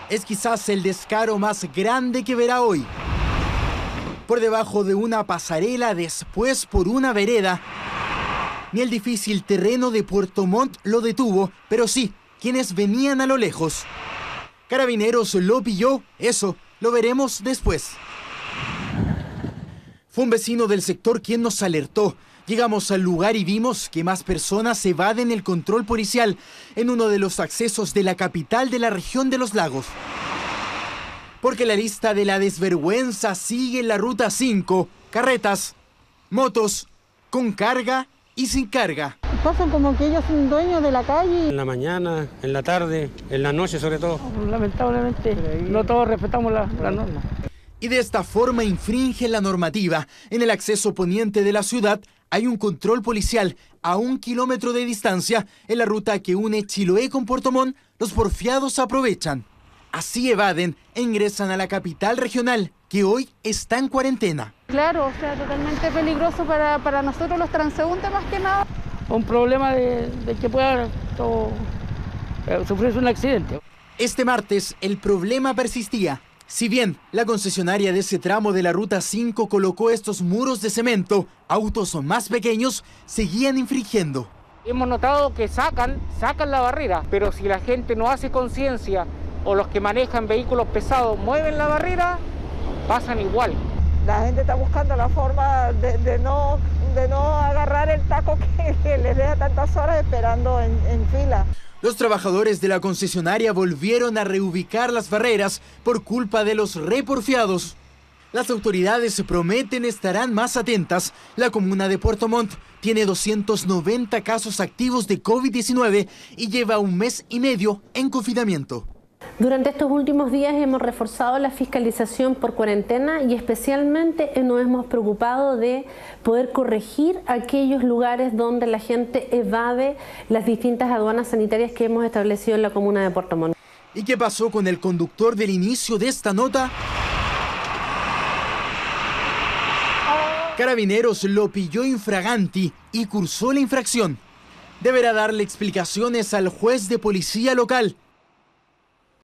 es quizás el descaro más grande que verá hoy. Por debajo de una pasarela, después por una vereda. Ni el difícil terreno de Puerto Montt lo detuvo, pero sí quienes venían a lo lejos. Carabineros lo pilló, eso lo veremos después. Fue un vecino del sector quien nos alertó. Llegamos al lugar y vimos que más personas evaden el control policial en uno de los accesos de la capital de la región de los lagos. Porque la lista de la desvergüenza sigue en la ruta 5, carretas, motos, con carga y sin carga. Pasan como que ellos son dueños de la calle. En la mañana, en la tarde, en la noche sobre todo. Lamentablemente, no todos respetamos la norma. Y de esta forma infringe la normativa. En el acceso poniente de la ciudad hay un control policial a 1 kilómetro de distancia. En la ruta que une Chiloé con Puerto Montt, los porfiados aprovechan. Así evaden e ingresan a la capital regional, que hoy está en cuarentena. Claro, o sea, totalmente peligroso para nosotros los transeúntes más que nada. Un problema de que pueda sufrir un accidente. Este martes el problema persistía. Si bien la concesionaria de ese tramo de la Ruta 5 colocó estos muros de cemento, autos más pequeños seguían infringiendo. Hemos notado que sacan la barrera, pero si la gente no hace conciencia o los que manejan vehículos pesados mueven la barrera, pasan igual. La gente está buscando la forma de no agarrar el taco que les deja tantas horas esperando en fila. Los trabajadores de la concesionaria volvieron a reubicar las barreras por culpa de los reporfiados. Las autoridades prometen estarán más atentas. La comuna de Puerto Montt tiene 290 casos activos de COVID-19 y lleva 1 mes y medio en confinamiento. Durante estos últimos días hemos reforzado la fiscalización por cuarentena y especialmente nos hemos preocupado de poder corregir aquellos lugares donde la gente evade las distintas aduanas sanitarias que hemos establecido en la comuna de Puerto Montt. ¿Y qué pasó con el conductor del inicio de esta nota? Carabineros lo pilló infraganti y cursó la infracción. Deberá darle explicaciones al juez de policía local.